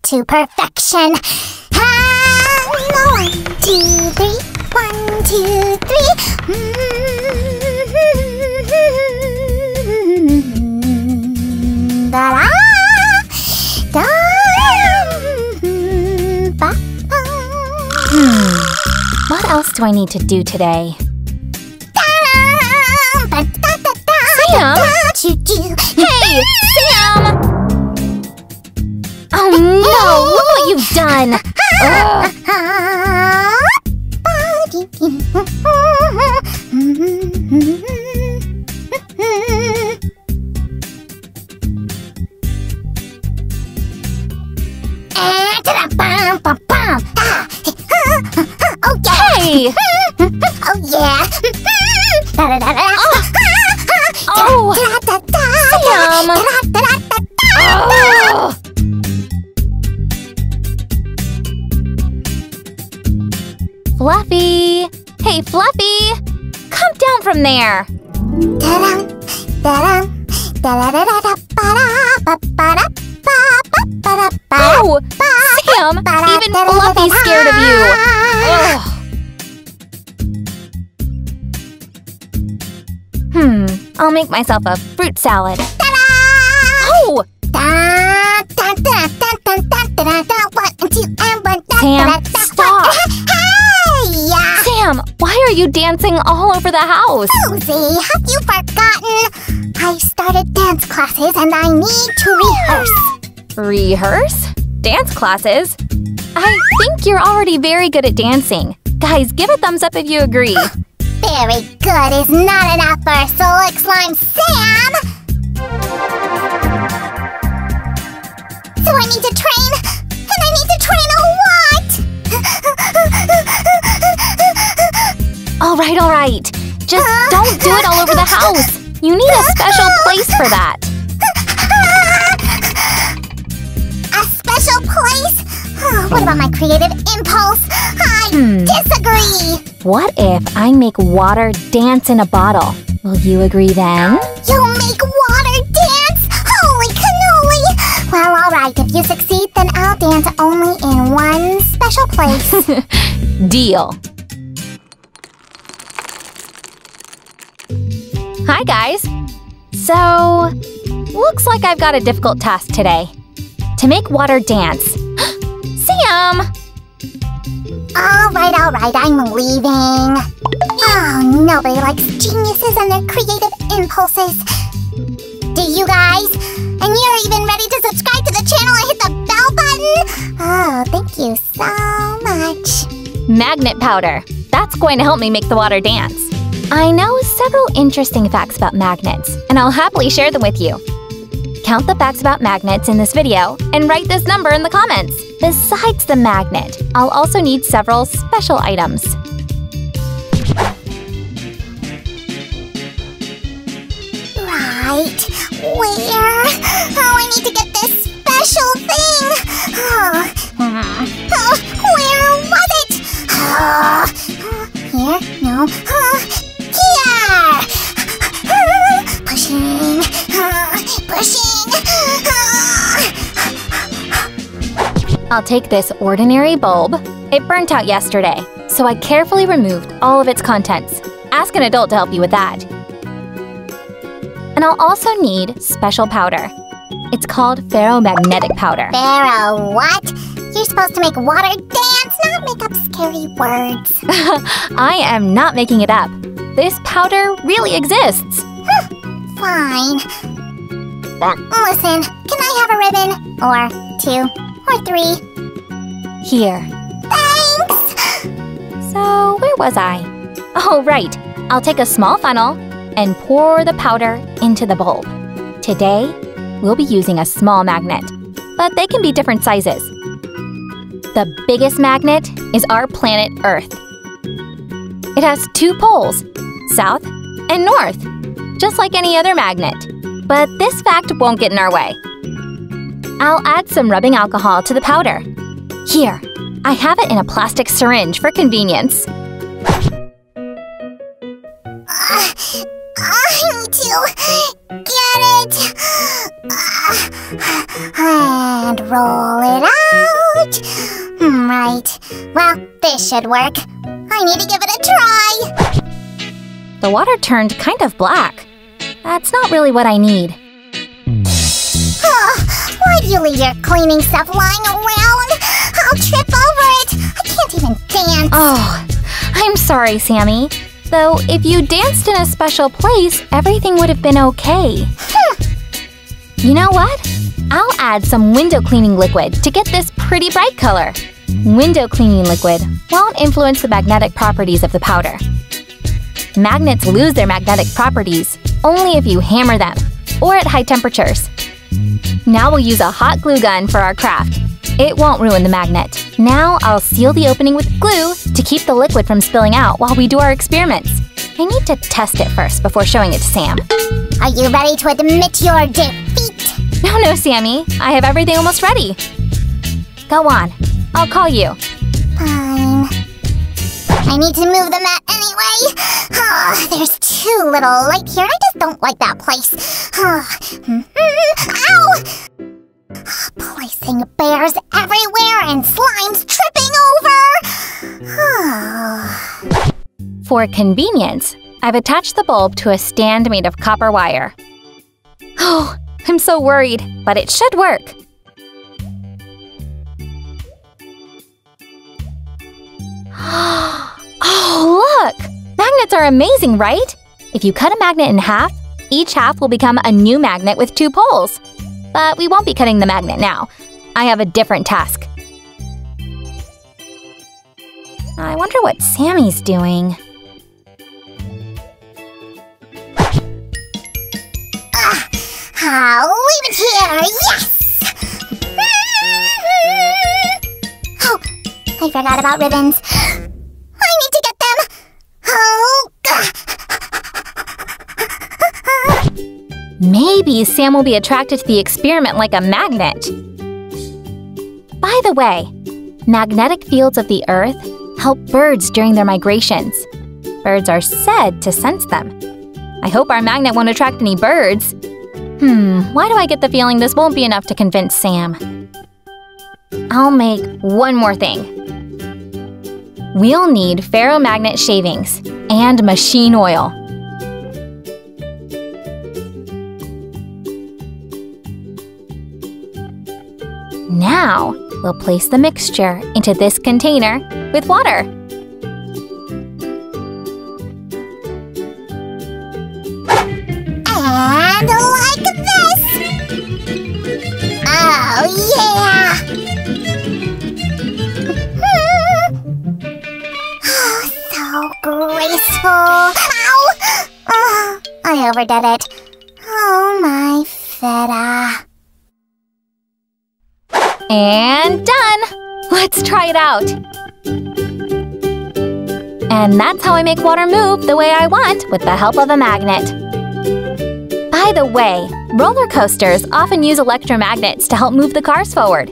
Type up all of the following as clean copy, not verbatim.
to perfection. Ah, 1, 2, 3. 1, 2, 3. Da-da, da, ba, ba. What else do I need to do today? Sam! Hey! Sam! Oh no! Look what you've done! Ugh. Hey! Oh yeah! Oh! Sam! Oh. Fluffy! Hey, Fluffy! Come down from there! Oh! Sam! Even Fluffy's scared of you! Ugh. I'll make myself a fruit salad. Oh! Sam, stop! Hey! Sam, why are you dancing all over the house? Susie, have you forgotten? I started dance classes and I need to rehearse. Rehearse? Dance classes? I think you're already very good at dancing. Guys, give a thumbs up if you agree. Very good is not enough for Slick Slime Sam! So I need to train, and I need to train a lot! Alright. Just don't do it all over the house. You need a special place for that. A special place? What about my creative impulse? I disagree! What if I make water dance in a bottle? Will you agree then? You'll make water dance? Holy cannoli! Well, alright, if you succeed, then I'll dance only in one special place. Deal. Hi, guys. So, looks like I've got a difficult task today. To make water dance. Sam! Alright, I'm leaving. Oh, nobody likes geniuses and their creative impulses. Do you guys? And you're even ready to subscribe to the channel and hit the bell button? Oh, thank you so much. Magnet powder. That's going to help me make the water dance. I know several interesting facts about magnets, and I'll happily share them with you. Count the facts about magnets in this video and write this number in the comments. Besides the magnet, I'll also need several special items. Right. Where? Oh, I need to get this special thing. Where was it? Here? No. Here! Pushing. I'll take this ordinary bulb. It burnt out yesterday, so I carefully removed all of its contents. Ask an adult to help you with that. And I'll also need special powder. It's called ferromagnetic powder. Pharaoh, what? You're supposed to make water dance, not make up scary words. I am not making it up. This powder really exists. Fine. Listen, can I have a ribbon? Or 2? Or 3? Here. Thanks! So, where was I? Oh, right. I'll take a small funnel and pour the powder into the bulb. Today, we'll be using a small magnet, but they can be different sizes. The biggest magnet is our planet Earth. It has 2 poles, south and north, just like any other magnet. But this fact won't get in our way. I'll add some rubbing alcohol to the powder. Here, I have it in a plastic syringe for convenience. I need to get it. And roll it out. Right. Well, this should work. I need to give it a try. The water turned kind of black. That's not really what I need. Why do you leave your cleaning stuff lying around? I'll trip over it. I can't even dance. Oh, I'm sorry, Sammy. Though, if you danced in a special place, everything would have been okay. You know what? I'll add some window cleaning liquid to get this pretty bright color. Window cleaning liquid won't influence the magnetic properties of the powder. Magnets lose their magnetic properties only if you hammer them or at high temperatures. Now we'll use a hot glue gun for our craft. It won't ruin the magnet. Now I'll seal the opening with glue to keep the liquid from spilling out while we do our experiments. I need to test it first before showing it to Sam. Are you ready to admit your defeat? No, Sammy. I have everything almost ready. Go on. I'll call you. Fine. I need to move the mat anyway. There's too little light here. I just don't like that place. Ow! Placing bears everywhere and slime's tripping over. For convenience, I've attached the bulb to a stand made of copper wire. Oh, I'm so worried, but it should work. Oh, look! Magnets are amazing, right? If you cut a magnet in half, each half will become a new magnet with 2 poles. But we won't be cutting the magnet now. I have a different task. I wonder what Sammy's doing. I'll leave it here, yes! Oh, I forgot about ribbons. I need to get them! Maybe Sam will be attracted to the experiment like a magnet. By the way, magnetic fields of the Earth help birds during their migrations. Birds are said to sense them. I hope our magnet won't attract any birds. Why do I get the feeling this won't be enough to convince Sam? I'll make one more thing. We'll need ferromagnet shavings and machine oil. Now, we'll place the mixture into this container with water. And like this! Oh, yeah! So graceful! Ow! I overdid it. Oh, my feta. And done! Let's try it out! And that's how I make water move the way I want with the help of a magnet. By the way, roller coasters often use electromagnets to help move the cars forward.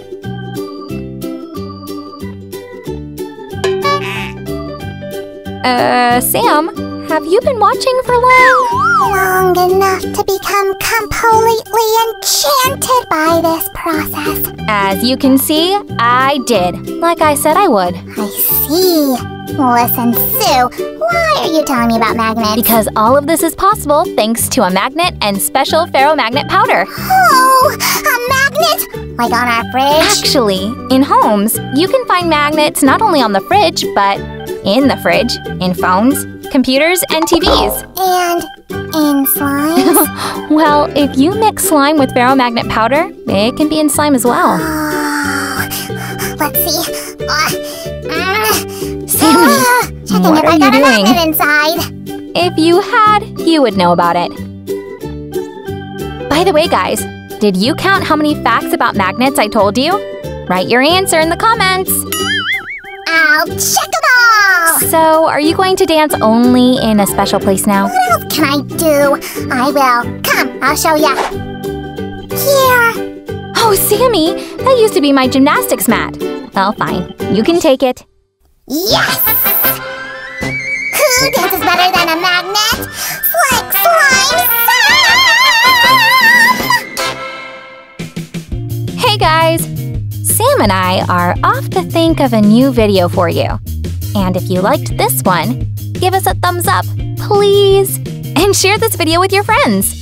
Sam, have you been watching for long? Long enough to become completely enchanted by this process. As you can see, I did, like I said I would. I see. Listen, Sue, why are you telling me about magnets? Because all of this is possible thanks to a magnet and special ferromagnet powder. Oh, a magnet? Like on our fridge? Actually, in homes, you can find magnets not only on the fridge, but in the fridge, in phones, computers, and TVs. And in slime? Well, if you mix slime with ferromagnet powder, it can be in slime as well. Oh, let's see. Sammy, checking what if are I you got a doing? magnet inside. If you had, you would know about it. By the way, guys, did you count how many facts about magnets I told you? Write your answer in the comments. I'll check them all. So, are you going to dance only in a special place now? What else can I do? I will. Come, I'll show ya. Here. Oh, Sammy, that used to be my gymnastics mat. Well, fine. You can take it. Yes! Who dances better than a magnet? Like slime Sam! Mom and I are off to think of a new video for you. And if you liked this one, give us a thumbs up, please! And share this video with your friends.